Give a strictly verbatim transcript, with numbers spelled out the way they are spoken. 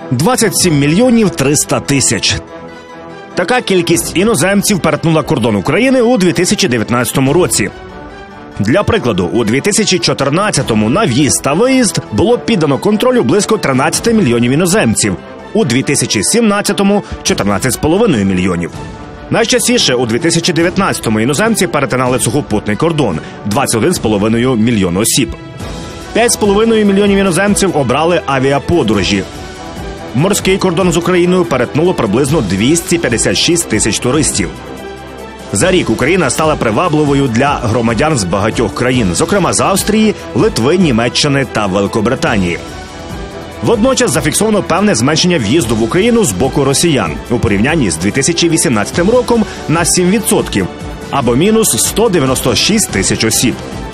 двадцять сім мільйонів триста тисяч. Така кількість іноземців перетнула кордон України у дві тисячі дев'ятнадцятому році. Для прикладу, у дві тисячі чотирнадцятому на в'їзд та виїзд було піддано контролю близько тринадцять мільйонів іноземців, у дві тисячі сімнадцятому – чотирнадцять з половиною мільйонів. Найчастіше у дві тисячі дев'ятнадцятому іноземці перетинали сухопутний кордон – двадцять один з половиною мільйон осіб. п'ять з половиною мільйонів іноземців обрали авіаподорожі. Морський кордон з Україною перетнуло приблизно двісті п'ятдесят шість тисяч туристів. За рік Україна стала привабливою для громадян з багатьох країн, зокрема з Австрії, Литви, Німеччини та Великобританії. Водночас зафіксовано певне зменшення в'їзду в Україну з боку росіян у порівнянні з дві тисячі вісімнадцятим роком на сім відсотків, або мінус сто дев'яносто шість тисяч осіб.